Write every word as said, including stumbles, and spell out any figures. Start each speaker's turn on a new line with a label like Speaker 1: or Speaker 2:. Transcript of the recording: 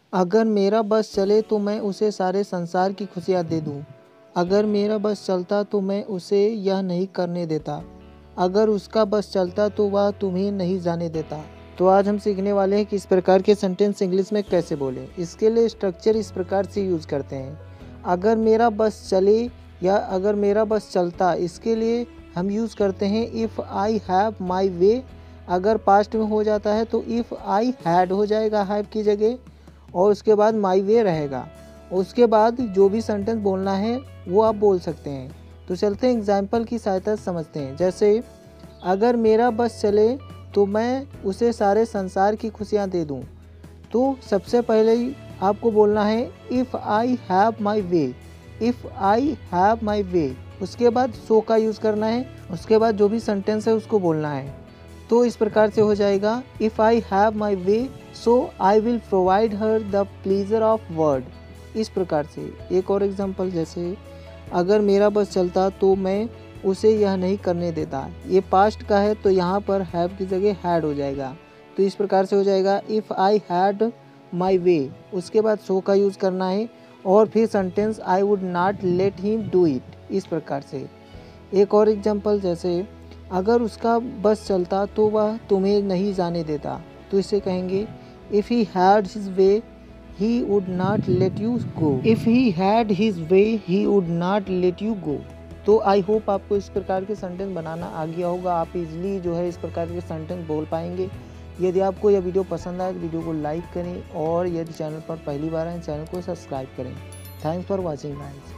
Speaker 1: अगर मेरा बस चले तो मैं उसे सारे संसार की खुशियाँ दे दूँ। अगर मेरा बस चलता तो मैं उसे यह नहीं करने देता। अगर उसका बस चलता तो वह तुम्हें नहीं जाने देता। तो आज हम सीखने वाले हैं कि इस प्रकार के सेंटेंस इंग्लिश में कैसे बोलें। इसके लिए स्ट्रक्चर इस प्रकार से यूज़ करते हैं। अगर मेरा बस चले या अगर मेरा बस चलता, इसके लिए हम यूज़ करते हैं इफ़ आई हैव माई वे। अगर पास्ट में हो जाता है तो इफ़ आई हैड हो जाएगा हैव की जगह, और उसके बाद माई वे रहेगा। उसके बाद जो भी सेंटेंस बोलना है वो आप बोल सकते हैं। तो चलते हैं एग्जाम्पल की सहायता से समझते हैं। जैसे अगर मेरा बस चले तो मैं उसे सारे संसार की खुशियाँ दे दूँ। तो सबसे पहले ही आपको बोलना है if I have my way. If I have my way, उसके बाद सो का यूज़ करना है। उसके बाद जो भी सेंटेंस है उसको बोलना है। तो इस प्रकार से हो जाएगा if I have my way so I will provide her the pleasure of word. इस प्रकार से एक और एग्जांपल, जैसे अगर मेरा बस चलता तो मैं उसे यह नहीं करने देता। ये पास्ट का है तो यहाँ पर हैव की जगह हैड हो जाएगा। तो इस प्रकार से हो जाएगा if I had my way, उसके बाद सो का यूज़ करना है और फिर sentence I would not let him do it. इस प्रकार से एक और एग्जांपल, जैसे अगर उसका बस चलता तो वह तुम्हें नहीं जाने देता। तो इसे कहेंगे if he had his way he would not let you go. If he had his way he would not let you go. तो आई होप आपको इस प्रकार के सेंटेंस बनाना आ गया होगा। आप इजीली जो है इस प्रकार के सेंटेंस बोल पाएंगे। यदि आपको यह वीडियो पसंद आए तो वीडियो को लाइक करें और यदि चैनल पर पहली बार आए चैनल को सब्सक्राइब करें। Thanks for watching guys.